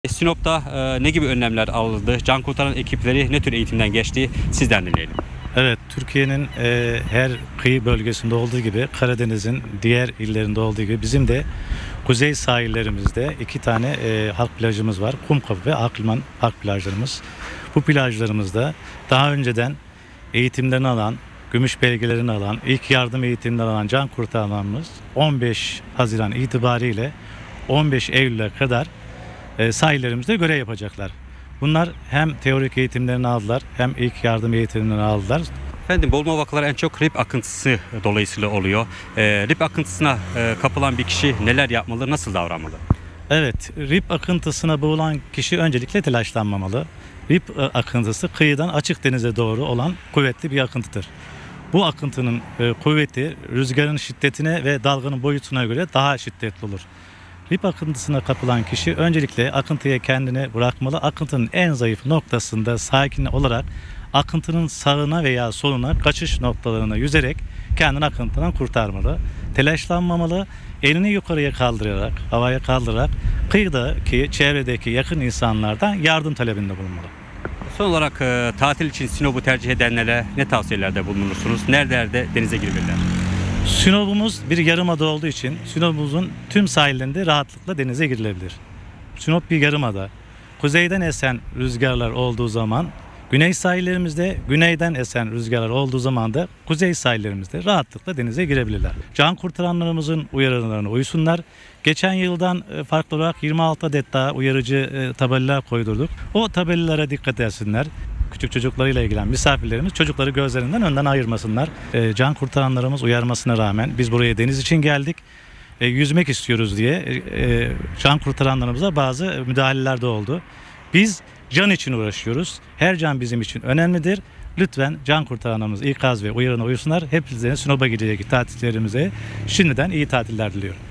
Sinop'ta ne gibi önlemler alındı? Can kurtaran ekipleri ne tür eğitimden geçti? Sizden dinleyelim. Evet, Türkiye'nin her kıyı bölgesinde olduğu gibi Karadeniz'in diğer illerinde olduğu gibi bizim de kuzey sahillerimizde iki tane halk plajımız var. Kumkapı ve Akliman Park plajlarımız. Bu plajlarımızda daha önceden eğitimlerini alan, gümüş belgelerini alan, ilk yardım eğitimlerini alan can kurtaranlarımız 15 Haziran itibariyle 15 Eylül'e kadar sahillerimizde görev yapacaklar. Bunlar hem teorik eğitimlerini aldılar hem ilk yardım eğitimlerini aldılar. Efendim, boğulma vakaları en çok rip akıntısı dolayısıyla oluyor. Rip akıntısına kapılan bir kişi neler yapmalı, nasıl davranmalı? Evet, rip akıntısına boğulan kişi öncelikle telaşlanmamalı. Rip akıntısı kıyıdan açık denize doğru olan kuvvetli bir akıntıdır. Bu akıntının kuvveti rüzgarın şiddetine ve dalganın boyutuna göre daha şiddetli olur. Rip akıntısına kapılan kişi öncelikle akıntıya kendini bırakmalı. Akıntının en zayıf noktasında sakin olarak akıntının sağına veya soluna kaçış noktalarına yüzerek kendini akıntıdan kurtarmalı. Telaşlanmamalı. Elini yukarıya kaldırarak, havaya kaldırarak kıyıdaki, çevredeki yakın insanlardan yardım talebinde bulunmalı. Son olarak tatil için Sinop'u tercih edenlere ne tavsiyelerde bulunursunuz? Nerelerde denize girebilirler? Sinop'umuz bir yarımada olduğu için Sinop'umuzun tüm sahillerinde rahatlıkla denize girilebilir. Sinop bir yarımada. Kuzeyden esen rüzgarlar olduğu zaman güney sahillerimizde, güneyden esen rüzgarlar olduğu zaman da kuzey sahillerimizde rahatlıkla denize girebilirler. Can kurtaranlarımızın uyarılarına uysunlar. Geçen yıldan farklı olarak 26 adet daha uyarıcı tabelalar koydurduk. O tabelalara dikkat etsinler. Küçük çocuklarıyla ilgilen misafirlerimiz çocukları gözlerinden önden ayırmasınlar. Can kurtaranlarımız uyarmasına rağmen biz buraya deniz için geldik. Yüzmek istiyoruz diye can kurtaranlarımıza bazı müdahaleler de oldu. Biz can için uğraşıyoruz. Her can bizim için önemlidir. Lütfen can kurtaranlarımız ikaz ve uyarına uysunlar. Hepinizin Sinop'a gidecek tatillerimize şimdiden iyi tatiller diliyorum.